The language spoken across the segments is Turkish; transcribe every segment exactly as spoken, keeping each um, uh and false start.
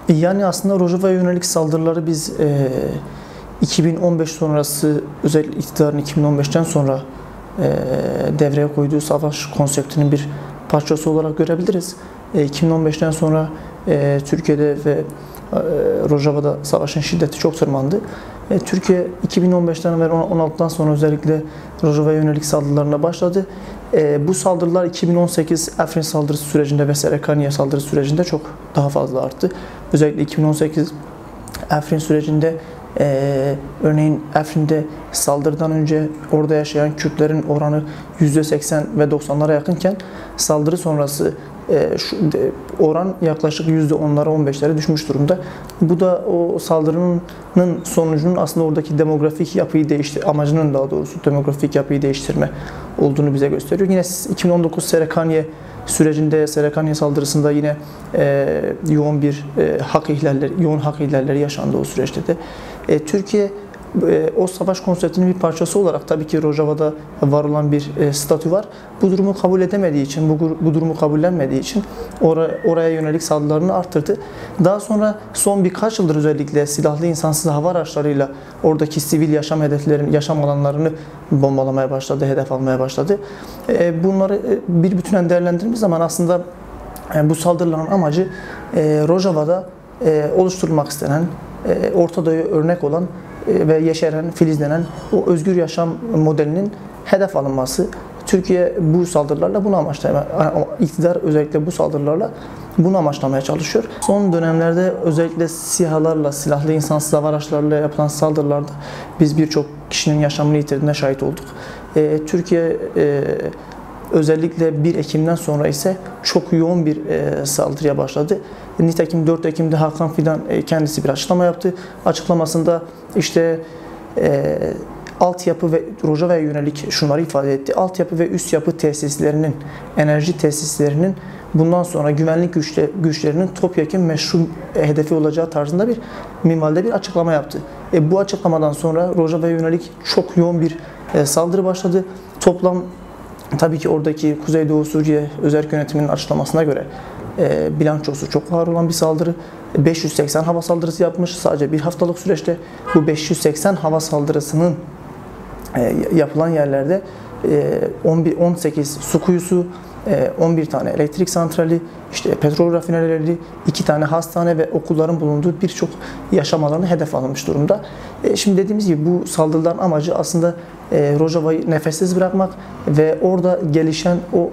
Yani aslında Rojava'ya yönelik saldırıları biz e, iki bin on beş sonrası, özellikle iktidarın iki bin on beşten sonra e, devreye koyduğu savaş konseptinin bir parçası olarak görebiliriz. E, iki bin on beşten sonra e, Türkiye'de ve e, Rojava'da savaşın şiddeti çok tırmandı. E, Türkiye iki bin on beşten ve on altıdan sonra özellikle Rojava'ya yönelik saldırılarına başladı. E, bu saldırılar iki bin on sekiz Afrin saldırısı sürecinde ve Serekaniye saldırısı sürecinde çok daha fazla arttı. Özellikle iki bin on sekiz Afrin sürecinde e, örneğin Afrin'de saldırıdan önce orada yaşayan Kürtlerin oranı yüzde seksen ve doksanlara yakınken saldırı sonrası e, şu, de, oran yaklaşık yüzde onlara on beşlere düşmüş durumda. Bu da o saldırının sonucunun aslında oradaki demografik yapıyı değiştir, amacının daha doğrusu demografik yapıyı değiştirme olduğunu bize gösteriyor. Yine iki bin on dokuz Serekaniye sürecinde, Serekaniye saldırısında yine e, yoğun bir e, hak ihlalleri, yoğun hak ihlalleri yaşandı o süreçte de. E, Türkiye e, o savaş konseptinin bir parçası olarak tabii ki Rojava'da var olan bir e, statü var. Bu durumu kabul edemediği için, bu, bu durumu kabullenmediği için oraya, oraya yönelik saldırılarını arttırdı. Daha sonra son birkaç yıldır özellikle silahlı insansız hava araçlarıyla oradaki sivil yaşam hedeflerini, yaşam alanlarını bombalamaya başladı, hedef almaya başladı. E, bunları bir bütünen değerlendirdiğimiz zaman aslında e, bu saldırıların amacı e, Rojava'da e, oluşturulmak istenen, e, Orta Doğu'ya örnek olan e, ve yeşeren, filizlenen o özgür yaşam modelinin hedef alınması. Türkiye bu saldırılarla bunu amaçlamaya, iktidar özellikle bu saldırılarla bunu amaçlamaya çalışıyor. Son dönemlerde özellikle SİHA'larla, silahlı insansız hava araçlarıyla yapılan saldırılarda biz birçok kişinin yaşamını yitirdiğine şahit olduk. E, Türkiye e, özellikle bir Ekim'den sonra ise çok yoğun bir e, saldırıya başladı. Nitekim dört Ekim'de Hakan Fidan e, kendisi bir açıklama yaptı. Açıklamasında işte e, altyapı ve Rojava'ya yönelik şunları ifade etti. Altyapı ve üst yapı tesislerinin, enerji tesislerinin bundan sonra güvenlik güçle, güçlerinin topyekun meşru hedefi olacağı tarzında bir minvalde bir açıklama yaptı. E, bu açıklamadan sonra Rojava'ya yönelik çok yoğun bir e, saldırı başladı. Toplam tabii ki oradaki Kuzeydoğu Suriye Özerk Yönetimi'nin açıklamasına göre e, bilançosu çok ağır olan bir saldırı. beş yüz seksen hava saldırısı yapmış sadece bir haftalık süreçte. Bu beş yüz seksen hava saldırısının e, yapılan yerlerde e, on bir, on sekiz su kuyusu, on bir tane elektrik santrali, işte petrol rafinerileri, iki tane hastane ve okulların bulunduğu birçok yaşam alanı hedef alınmış durumda. Şimdi dediğimiz gibi bu saldırıların amacı aslında Rojava'yı nefessiz bırakmak ve orada gelişen o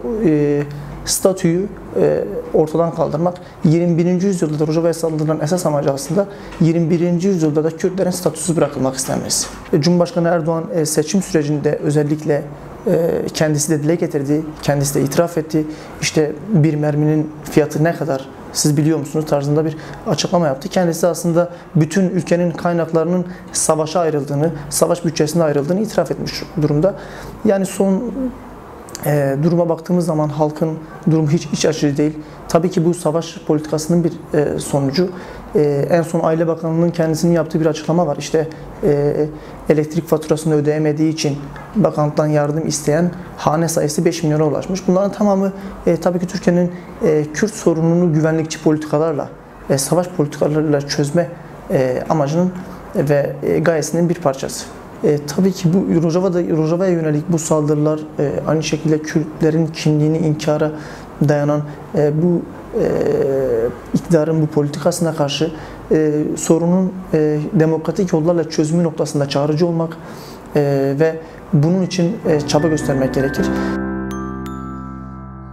statüyü ortadan kaldırmak. yirmi birinci yüzyılda da Rojava'ya saldırılan esas amacı aslında yirmi birinci yüzyılda da Kürtlerin statüsüz bırakılmak istenmesi. Cumhurbaşkanı Erdoğan seçim sürecinde özellikle kendisi de dile getirdi, kendisi de itiraf etti. İşte bir merminin fiyatı ne kadar siz biliyor musunuz tarzında bir açıklama yaptı. Kendisi aslında bütün ülkenin kaynaklarının savaşa ayrıldığını, savaş bütçesine ayrıldığını itiraf etmiş durumda. Yani son e, duruma baktığımız zaman halkın durumu hiç iç açıcı değil. Tabii ki bu savaş politikasının bir e, sonucu. E, en son Aile Bakanlığı'nın kendisinin yaptığı bir açıklama var. İşte e, elektrik faturasını ödeyemediği için bakanlıktan yardım isteyen hane sayısı beş milyona ulaşmış. Bunların tamamı e, tabii ki Türkiye'nin e, Kürt sorununu güvenlikçi politikalarla, e, savaş politikalarıyla çözme e, amacının ve e, gayesinin bir parçası. E, tabii ki bu Rojava'da Rojava'ya yönelik bu saldırılar e, aynı şekilde Kürtlerin kimliğini inkara dayanan e, bu e, iktidarın bu politikasına karşı e, sorunun e, demokratik yollarla çözümü noktasında çağrıcı olmak e, ve bunun için e, çaba göstermek gerekir.